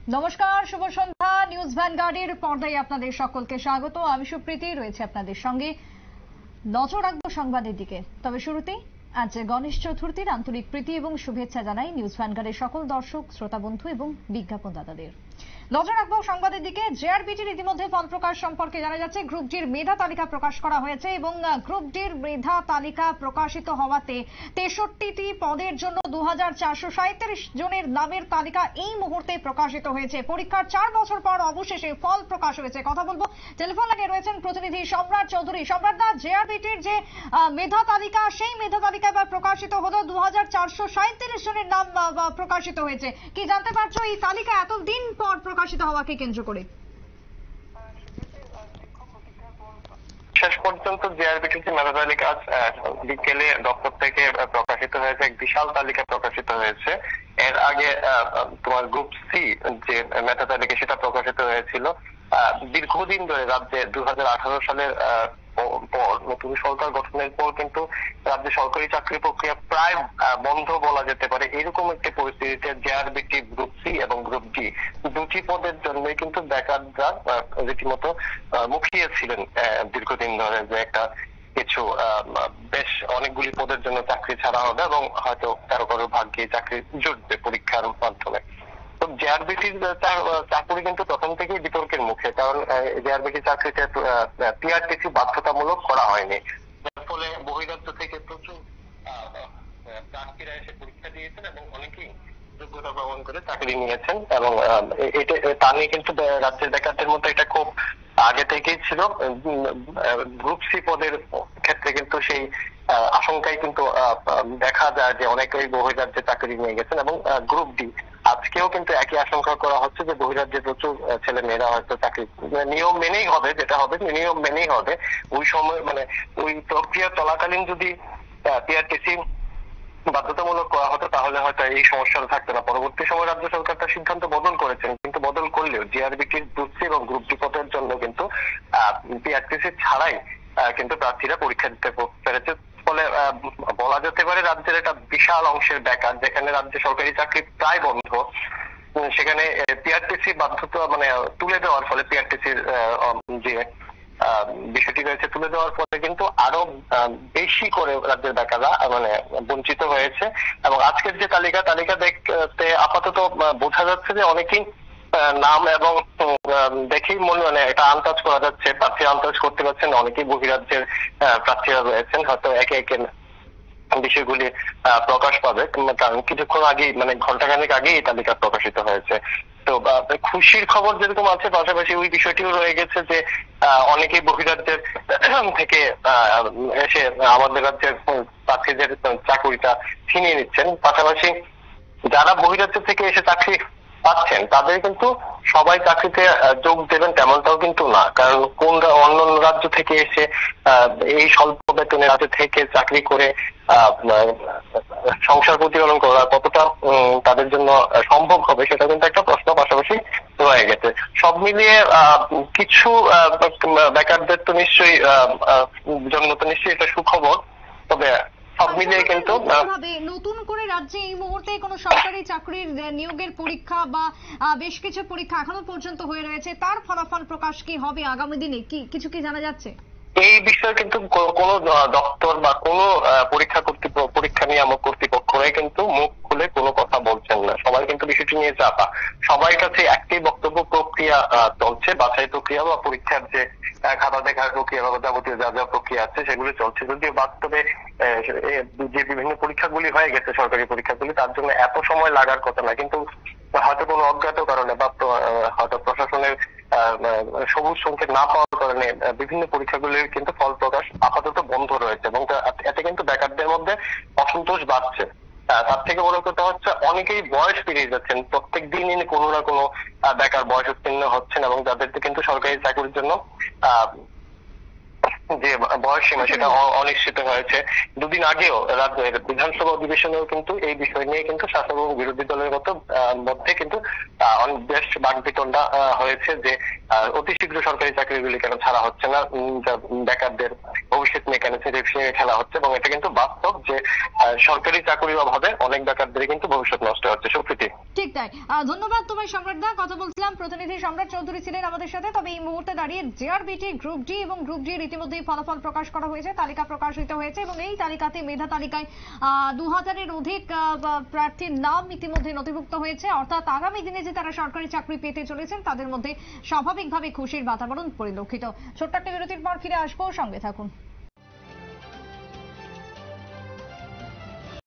নমস্কার, শুভ সন্ধ্যা। নিউজ ভ্যানগার্ডের পর্দায় আপনাদের সকলকে স্বাগত। আমি সুপ্রীতি রয়েছে আপনাদের সঙ্গে। নজর রাখবো সংবাদের দিকে। তবে শুরুতেই আজ গণেশ চতুর্থীর আন্তরিক প্রীতি এবং শুভেচ্ছা জানাই নিউজ ভ্যানগার্ডের সকল দর্শক, শ্রোতা বন্ধু এবং বিজ্ঞাপনদাতাদের। নজর রাখবো সংবাদের দিকে। জেআরবিটির ইতিমধ্যে ফল প্রকাশ সম্পর্কে জানা যাচ্ছে। গ্রুপ ডির মেধা তালিকা প্রকাশ করা হয়েছে এবং গ্রুপ ডির মেধা তালিকা প্রকাশিত হওয়াতে 63টি পদের জন্য 2437 জনের নামের তালিকা এই মুহূর্তে প্রকাশিত হয়েছে। পরীক্ষার 4 বছর পর অবশেষে ফল প্রকাশ হয়েছে। কথা বলবো, টেলিফোন লাইনে রয়েছেন প্রতিনিধি সম্রাট চৌধুরী। সম্রাট দা, জেআরবিটির যে মেধা তালিকা, সেই মেধা তালিকা এবার প্রকাশিত হলো। 2437 জনের নাম প্রকাশিত হয়েছে। কি জানতে পারছো এই তালিকা এতদিন পর প্রকাশিত হওয়াকে কেন্দ্র করে? শেষ পর্যন্ত জেআরবিটির যে মেধা তালিকা বিকেলে দপ্তর থেকে প্রকাশিত হয়েছে, এক বিশাল তালিকা প্রকাশিত হয়েছে। এর আগে তোমার গ্রুপ সি যে মেধা তালিকা সেটা প্রকাশিত হয়েছিল দীর্ঘদিন ধরে। রাজ্যে 2018 সালের পর নতুন সরকার গঠনের পর কিন্তু রাজ্যে সরকারি চাকরি প্রক্রিয়া প্রায় বন্ধ বলা যেতে পারে। এরকম একটি পরিস্থিতিতে জেআরবিটি গ্রুপ সি এবং গ্রুপ ডি দুটি পদের জন্য কিন্তু বেকাররা রীতিমতো মুখিয়ে ছিলেন দীর্ঘদিন ধরে যে একটা কিছু বেশ অনেকগুলি পদের জন্য চাকরি ছাড়া হবে এবং হয়তো কারো কারো ভাগ্যে চাকরি জুটবে পরীক্ষার মাধ্যমে। তো জেআরবিটির চাকরি কিন্তু প্রথম থেকেই বিতর্কের মুখে, কারণ জেআরবিটি চাকরিতে পিআরটিসি বাধ্যতামূলক করা হয়নি। যার ফলে বহিরাজ্য থেকে প্রচুর প্রার্থীরা এসে পরীক্ষা দিয়েছেন এবং অনেকেই যোগ্যতা প্রমাণ করে চাকরি নিয়েছেন এবং তা নিয়ে কিন্তু রাজ্যের বেকারদের মধ্যে এটা খুব আগে থেকেই ছিল। গ্রুপ সি পদের ক্ষেত্রে কিন্তু সেই আশঙ্কাই কিন্তু দেখা যায় যে অনেকেই বহিরাজ্যে চাকরি নিয়ে গেছেন এবং গ্রুপ ডি আজকেও কিন্তু একই আশঙ্কা করা হচ্ছে যে বহিরাজ্যে প্রচুর ছেলে মেয়েরা হয়তো চাকরি নিয়ম মেনেই হবে, যেটা হবে নিয়ম মেনেই হবে। ওই সময় মানে ওই প্রক্রিয়া চলাকালীন যদি পিআরটিসি বাধ্যতামূলক করা হতো তাহলে হয়তো এই সমস্যাটা থাকতো না। পরবর্তী সময় রাজ্য সরকার তার সিদ্ধান্ত বদল করেছেন, কিন্তু বদল করলেও জিআরবিটির গ্রুপ সি এবং গ্রুপ ডি পদের জন্য কিন্তু পিআরটিসি ছাড়াই কিন্তু প্রার্থীরা পরীক্ষা দিতে পেরেছে। ফলে বলা যেতে পারে রাজ্যের একটা বিশাল অংশের বেকার, যেখানে রাজ্যে সরকারি চাকরি প্রায় বন্ধ, সেখানে পিআরটিসি বাধ্যতা মানে তুলে দেওয়ার ফলে পিআরটিসির যে বিষয়টি রয়েছে তুলে দেওয়ার পরে কিন্তু আরো বেশি করে রাজ্যের বেকাররা মানে বঞ্চিত হয়েছে। এবং আজকের যে তালিকা দেখতে আপাতত বোঝা যাচ্ছে যে অনেকেই নাম এবং দেখেই মনে মানে এটা আন্দাজ করা যাচ্ছে, প্রার্থী আন্দাজ করতে পারছেন অনেকেই বহিরাজ্যের প্রার্থীরা রয়েছেন। হয়তো একে একে বিষয়গুলি প্রকাশ পাবে, কারণ কিছুক্ষণ আগে মানে ঘন্টাখানেক আগেই এই তালিকা প্রকাশিত হয়েছে। তো খুশির খবর যেরকম আছে, পাশাপাশি ওই বিষয়টিও রয়ে গেছে যে অনেকেই বহিরাজ্যের থেকে এসে আমাদের রাজ্যের প্রার্থীদের চাকরিটা ছিনিয়ে নিচ্ছেন। পাশাপাশি যারা বহিরাজ্য থেকে এসে চাকরি পাচ্ছেন তাদের কিন্তু সবাই চাকরিতে যোগ দেবেন তেমনটাও কিন্তু না, কারণ অন্য রাজ্য থেকে এসে এই স্বল্প বেতনের রাজ্য থেকে চাকরি করে সংসার প্রতিপালন করা কতটা তাদের জন্য সম্ভব হবে সেটা কিন্তু একটা প্রশ্ন পাশাপাশি রয়ে গেছে। সব মিলিয়ে কিছু বেকারদের তো নিশ্চয়ই জন্য তো নিশ্চয়ই এটা সুখবর। তবে সব মিলিয়ে কিন্তু নতুন করে রাজ্যে এই মুহূর্তে কোনো সরকারি চাকরির নিয়োগের পরীক্ষা বা বেশ কিছু পরীক্ষা এখনো পর্যন্ত হয়ে রয়েছে, তার ফলাফল প্রকাশ কি হবে আগামী দিনে, কিছু কি জানা যাচ্ছে? এই বিষয়ে কিন্তু কোনো দপ্তর বা কোনো পরীক্ষা নিয়ামক কর্তৃপক্ষরাই কিন্তু মুখ খুলে কোনো কথা বলছেন না। সবাই কিন্তু বিষয়টি নিয়ে চাপা। সবার কাছে একটি বক্তব্য, প্রক্রিয়া চলছে, বাছাই প্রক্রিয়া বা পরীক্ষার যে খাতা দেখার প্রক্রিয়া বা যাবতীয় যা যা প্রক্রিয়া আছে সেগুলো চলছে। যদিও বাস্তবে যে বিভিন্ন পরীক্ষাগুলি হয়ে গেছে, সরকারি পরীক্ষাগুলি, তার জন্য এত সময় লাগার কথা না, কিন্তু হয়তো কোনো অজ্ঞাত কারণে বা হয়তো প্রশাসনের সবুজ সংকেত না পাওয়ার কারণে বিভিন্ন পরীক্ষাগুলির কিন্তু ফল প্রকাশ আপাতত বন্ধ রয়েছে এবং এতে কিন্তু বেকারদের মধ্যে অসন্তোষ বাড়ছে। তার থেকে বড় কথা হচ্ছে অনেকেই বয়স পেরিয়ে যাচ্ছেন, প্রত্যেক দিনই কোনো না কোনো বেকার বয়স উত্তীর্ণ হচ্ছেন এবং যাদেরকে কিন্তু সরকারি চাকরির জন্য যে বয়স সীমা সেটা অনিশ্চিত হয়েছে। দুদিন আগেও রাজ্যের বিধানসভা অধিবেশনেও কিন্তু এই বিষয় নিয়ে কিন্তু শাসক এবং বিরোধী দলের মধ্যে কিন্তু বেশ বাকবিতণ্ডা হয়েছে যে অতি শীঘ্র সরকারি চাকরিগুলি কেন ছাড়া হচ্ছে না, বেকারদের ভবিষ্যৎ নিয়ে কেন নিয়ে খেলা হচ্ছে, এবং এটা কিন্তু বাস্তব যে সরকারি চাকরির অভাবে অনেক বেকারদের কিন্তু ভবিষ্যৎ নষ্ট হচ্ছে। সুপ্রীতি, ঠিক তাই। ধন্যবাদ তোমায় সম্রাট দা। কথা বলছিলাম, প্রতিনিধি সম্রাট চৌধুরী ছিলেন আমাদের সাথে। তবে এই মুহূর্তে দাঁড়িয়ে জেআরবিটি গ্রুপ ডি এবং গ্রুপ ডি এর ইতিমধ্যেই ফলাফল প্রকাশ করা হয়েছে, তালিকা প্রকাশিত হয়েছে এবং এই তালিকাতে মেধা তালিকায় 2000-এর অধিক প্রার্থীর নাম ইতিমধ্যে নথিভুক্ত হয়েছে। অর্থাৎ আগামী দিনে যে তারা সরকারি চাকরি পেতে চলেছেন তাদের মধ্যে স্বাভাবিকভাবে খুশির বাতাবরণ পরিলক্ষিত। ছোট্ট একটা বিরতির পর ফিরে আসবো, সঙ্গে থাকুন।